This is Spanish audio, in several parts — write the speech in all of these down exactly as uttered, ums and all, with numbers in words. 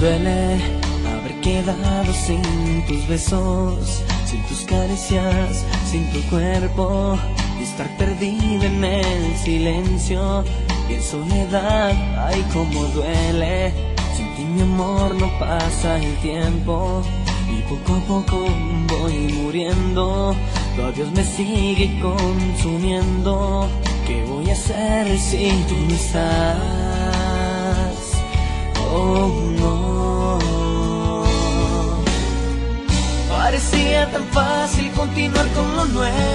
Duele haber quedado sin tus besos, sin tus caricias, sin tu cuerpo, y estar perdida en el silencio y en soledad. Ay, cómo duele. Sin ti, mi amor, no pasa el tiempo y poco a poco voy muriendo. Tu adiós me sigue consumiendo. ¿Qué voy a hacer si tú no estás? Oh, no. Parecía tan fácil continuar con lo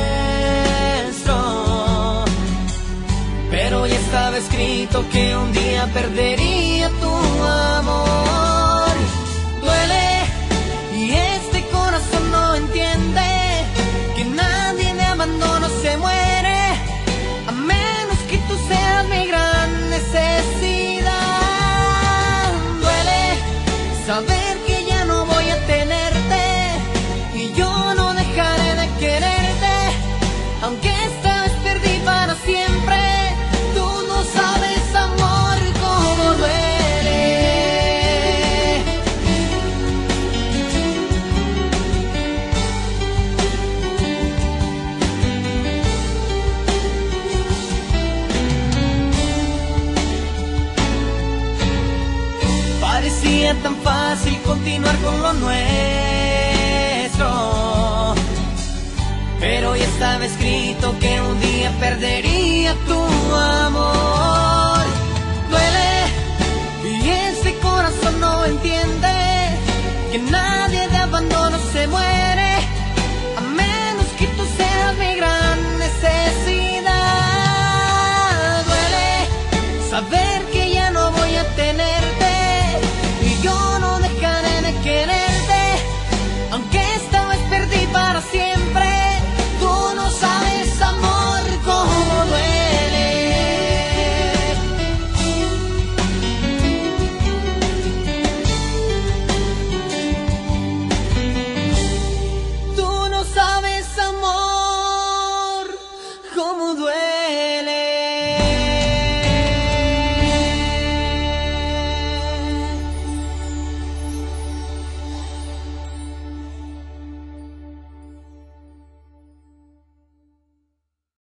nuestro, pero ya estaba escrito que un día perdería tu amor. Duele y este corazón no entiende que nadie de abandono se muere, a menos que tú seas mi gran necesidad. Duele saber que ya no voy a tenerte y yo no dejaré de quererte, aunque esta vez perdí para siempre. Tú no sabes, amor, cómo duele. Parecía tan fácil continuar con lo nuestro, pero ya estaba escrito que un día perdería tu amor.